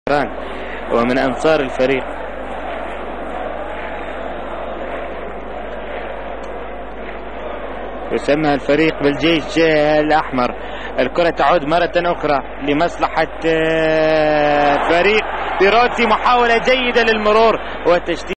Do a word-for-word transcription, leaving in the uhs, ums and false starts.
ومن أنصار الفريق. يسمى الفريق بالجيش الأحمر. الكرة تعود مرة أخرى لمصلحة فريق بيروتي. محاولة جيدة للمرور والتشتيت.